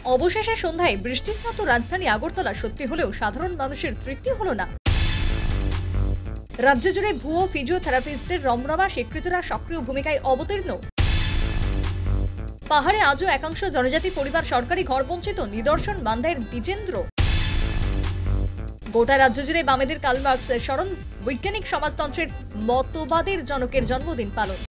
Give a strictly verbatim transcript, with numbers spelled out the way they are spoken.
অবশেষে সন্ধ্যায় বৃষ্টিস্নাত রাজধানী আগরতলা সত্যি হলেও সাধারণ মানুষের তৃপ্তি হলো না। রাজ্য জুড়ে ভুয়ো ফিজিওথেরাপিস্টদের রমরমা স্বীকৃতরা সক্রিয় ভূমিকায় অবতীর্ণ। পাহাড়ে আজও একাংশ জনজাতি পরিবার সরকারি ঘর বঞ্চিত, নিদর্শন মান্দায়ের দ্বিজেন্দ্র। গোটা রাজ্য জুড়ে বামেদের কার্ল মার্কসের স্মরণ, বৈজ্ঞানিক সমাজতন্ত্রের মতবাদের জনকের জন্মদিন পালন।